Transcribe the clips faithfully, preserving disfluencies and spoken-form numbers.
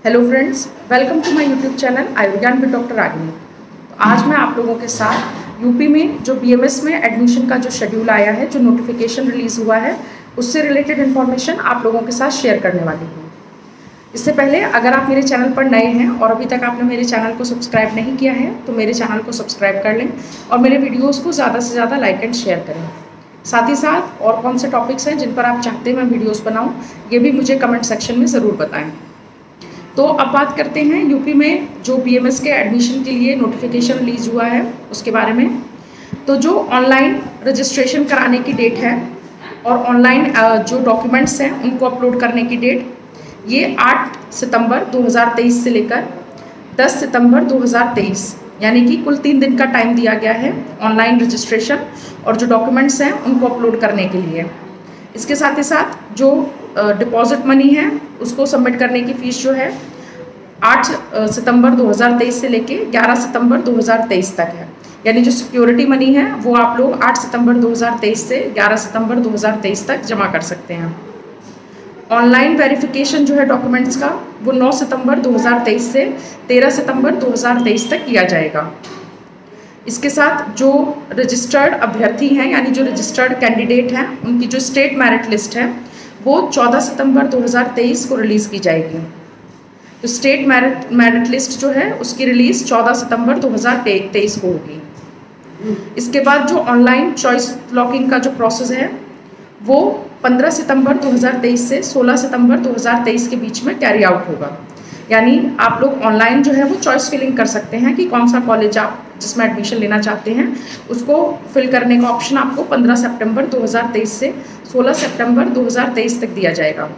Hello friends, welcome to my YouTube channel Ayurvigyan with doctor Ragini. तो आज मैं आप लोगों के साथ यूपी में जो बीएमएस में एडमिशन का जो शेड्यूल आया है, जो नोटिफिकेशन रिलीज़ हुआ है, उससे रिलेटेड इन्फॉर्मेशन आप लोगों के साथ शेयर करने वाली हूँ। इससे पहले अगर आप मेरे चैनल पर नए हैं और अभी तक आपने मेरे चैनल को सब्सक्राइब नहीं किया है तो मेरे चैनल को सब्सक्राइब कर लें और मेरे वीडियोज़ को ज़्यादा से ज़्यादा लाइक एंड शेयर करें। साथ ही साथ और कौन से टॉपिक्स हैं जिन पर आप चाहते हैं मैं वीडियोज़ बनाऊँ, ये भी मुझे कमेंट सेक्शन में ज़रूर बताएँ। तो अब बात करते हैं यूपी में जो बीएमएस के एडमिशन के लिए नोटिफिकेशन रिलीज़ हुआ है उसके बारे में। तो जो ऑनलाइन रजिस्ट्रेशन कराने की डेट है और ऑनलाइन जो डॉक्यूमेंट्स हैं उनको अपलोड करने की डेट, ये आठ सितंबर दो हज़ार तेईस से लेकर दस सितंबर दो हज़ार तेईस, यानी कि कुल तीन दिन का टाइम दिया गया है ऑनलाइन रजिस्ट्रेशन और जो डॉक्यूमेंट्स हैं उनको अपलोड करने के लिए। इसके साथ ही साथ जो डिपॉजिट मनी है उसको सबमिट करने की फ़ीस जो है आठ सितंबर दो हज़ार तेईस से लेके ग्यारह सितंबर दो हज़ार तेईस तक है। यानी जो सिक्योरिटी मनी है वो आप लोग आठ सितंबर दो हज़ार तेईस से ग्यारह सितंबर दो हज़ार तेईस तक जमा कर सकते हैं। ऑनलाइन वेरिफिकेशन जो है डॉक्यूमेंट्स का वो नौ सितंबर दो हज़ार तेईस से तेरह सितंबर दो हज़ार तेईस तक किया जाएगा। इसके साथ जो रजिस्टर्ड अभ्यर्थी हैं यानी जो रजिस्टर्ड कैंडिडेट हैं उनकी जो स्टेट मेरिट लिस्ट है वो चौदह सितंबर दो हज़ार तेईस को रिलीज़ की जाएगी। तो स्टेट मेरिट मेरिट लिस्ट जो है उसकी रिलीज़ चौदह सितंबर दो हज़ार तेईस को होगी। इसके बाद जो ऑनलाइन चॉइस लॉकिंग का जो प्रोसेस है वो पंद्रह सितंबर दो हज़ार तेईस से सोलह सितंबर दो हज़ार तेईस के बीच में कैरी आउट होगा। यानी आप लोग ऑनलाइन जो है वो चॉइस फिलिंग कर सकते हैं कि कौन सा कॉलेज आप जिसमें एडमिशन लेना चाहते हैं, उसको फिल करने का ऑप्शन आपको पंद्रह सितंबर दो हज़ार तेईस से सोलह सितंबर दो हज़ार तेईस तक दिया जाएगा।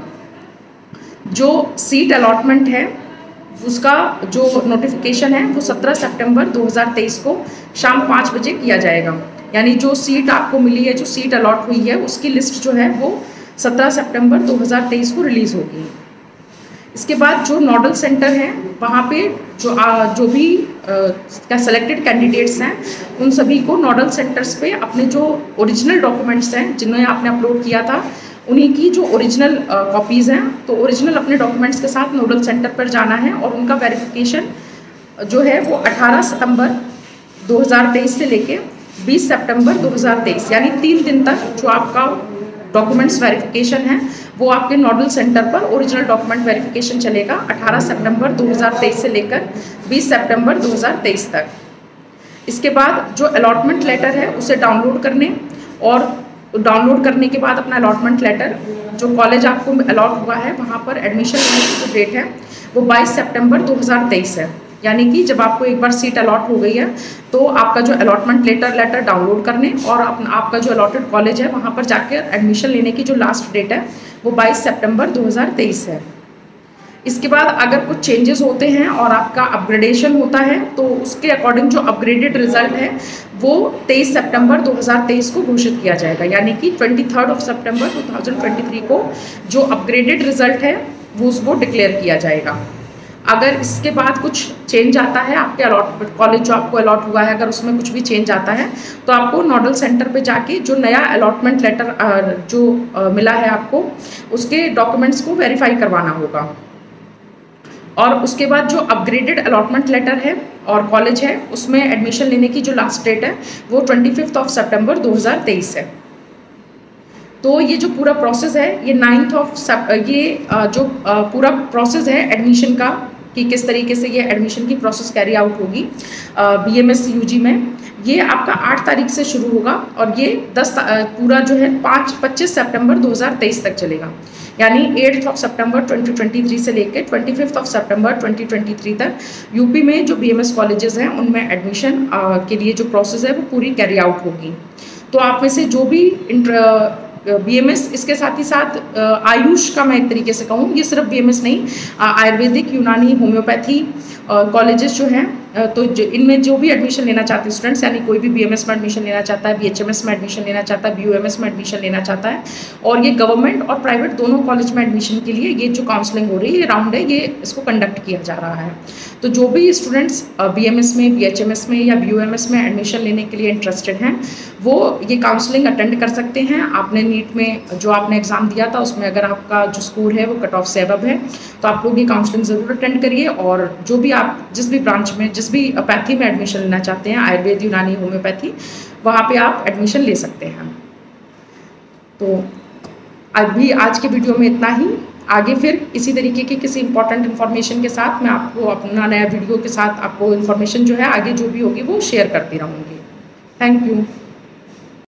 जो सीट अलॉटमेंट है उसका जो नोटिफिकेशन है वो सत्रह सितंबर दो हज़ार तेईस को शाम पाँच बजे किया जाएगा। यानी जो सीट आपको मिली है, जो सीट अलॉट हुई है, उसकी लिस्ट जो है वो सत्रह सितंबर दो हज़ार तेईस को रिलीज़ होगी। इसके बाद जो नोडल सेंटर हैं वहाँ पे जो आ, जो भी क्या सेलेक्टेड कैंडिडेट्स हैं उन सभी को नोडल सेंटर्स पे अपने जो ओरिजिनल डॉक्यूमेंट्स हैं जिन्हें आपने अपलोड किया था उन्हीं की जो ओरिजिनल कॉपीज़ हैं, तो ओरिजिनल अपने डॉक्यूमेंट्स के साथ नोडल सेंटर पर जाना है और उनका वेरिफिकेशन जो है वो अठारह सितंबर दो हज़ार तेईस से लेके बीस सितंबर दो हज़ार तेईस, यानी तीन दिन तक जो आपका डॉक्यूमेंट्स वेरिफिकेशन है वो आपके नोडल सेंटर पर ओरिजिनल डॉक्यूमेंट वेरिफिकेशन चलेगा अठारह सितंबर दो हज़ार तेईस से लेकर बीस सितंबर दो हज़ार तेईस तक। इसके बाद जो अलॉटमेंट लेटर है उसे डाउनलोड करने और डाउनलोड करने के बाद अपना अलॉटमेंट लेटर जो कॉलेज आपको अलॉट हुआ है वहाँ पर एडमिशन लेने की जो डेट है वो बाईस सितंबर दो हज़ार तेईस है। यानी कि जब आपको एक बार सीट अलॉट हो गई है तो आपका जो अलॉटमेंट लेटर लेटर डाउनलोड करने और अपना आपका जो अलॉटेड कॉलेज है वहाँ पर जाकर एडमिशन लेने की जो लास्ट डेट है वो बाईस सितंबर दो हज़ार तेईस है। इसके बाद अगर कुछ चेंजेस होते हैं और आपका अपग्रेडेशन होता है तो उसके अकॉर्डिंग जो अपग्रेडेड रिजल्ट है वो तेईस सितंबर दो हज़ार तेईस को घोषित किया जाएगा। यानी कि तेईस ऑफ सितंबर दो हज़ार तेईस को जो अपग्रेडेड रिजल्ट है वो उसको डिक्लेयर किया जाएगा। अगर इसके बाद कुछ चेंज आता है आपके अलॉट कॉलेज जो आपको अलॉट हुआ है, अगर उसमें कुछ भी चेंज आता है तो आपको नोडल सेंटर पे जाके जो नया अलॉटमेंट लेटर जो मिला है आपको उसके डॉक्यूमेंट्स को वेरीफाई करवाना होगा। और उसके बाद जो अपग्रेडेड अलॉटमेंट लेटर है और कॉलेज है उसमें एडमिशन लेने की जो लास्ट डेट है वो पच्चीस ऑफ सितंबर दो हज़ार तेईस है। तो ये जो पूरा प्रोसेस है ये नाइन्थ ऑफ ये जो पूरा प्रोसेस है एडमिशन का कि किस तरीके से ये एडमिशन की प्रोसेस कैरी आउट होगी बीएमएस यूजी में, ये आपका आठ तारीख से शुरू होगा और ये दस पूरा जो है पाँच पच्चीस सितंबर दो हज़ार तेईस तक चलेगा। यानी एट्थ ऑफ सितंबर दो हज़ार तेईस से लेकर पच्चीस ऑफ सितंबर दो हज़ार तेईस तक यूपी में जो बीएमएस कॉलेजेस हैं उनमें एडमिशन के लिए जो प्रोसेस है वो पूरी कैरी आउट होगी। तो आप में से जो भी इंटर बीएमएस, इसके साथ ही साथ आयुष का मैं एक तरीके से कहूँ, ये सिर्फ बीएमएस नहीं, आयुर्वेदिक, यूनानी, होम्योपैथी कॉलेजेस जो हैं तो इनमें जो भी एडमिशन लेना चाहते हैं स्टूडेंट्स, यानी कोई भी बीएमएस में एडमिशन लेना चाहता है, बीएचएमएस में एडमिशन लेना चाहता है, बीयूएमएस में एडमिशन लेना चाहता है, और ये गवर्नमेंट और प्राइवेट दोनों कॉलेज में एडमिशन के लिए ये जो काउंसलिंग हो रही है, ये राउंड है, ये इसको कंडक्ट किया जा रहा है। तो जो भी स्टूडेंट्स बीएमएस में, बीएचएमएस में या बीयूएमएस में एडमिशन लेने के लिए इंटरेस्टेड हैं, वो ये काउंसलिंग अटेंड कर सकते हैं। आपने नीट में जो आपने एग्ज़ाम दिया था उसमें अगर आपका जो स्कोर है वो कट ऑफ से अबव है, तो आप लोग ये काउंसलिंग ज़रूर अटेंड करिए। और जो भी आप जिस भी ब्रांच में, जिस भी पैथी में एडमिशन लेना चाहते हैं, आयुर्वेद, यूनानी, होम्योपैथी, वहाँ पे आप एडमिशन ले सकते हैं। तो अभी आज के वीडियो में इतना ही। आगे फिर इसी तरीके की किसी इंपॉर्टेंट इन्फॉर्मेशन के साथ मैं आपको अपना नया वीडियो के साथ आपको इन्फॉर्मेशन जो है आगे जो भी होगी वो शेयर करती रहूँगी। Thank you.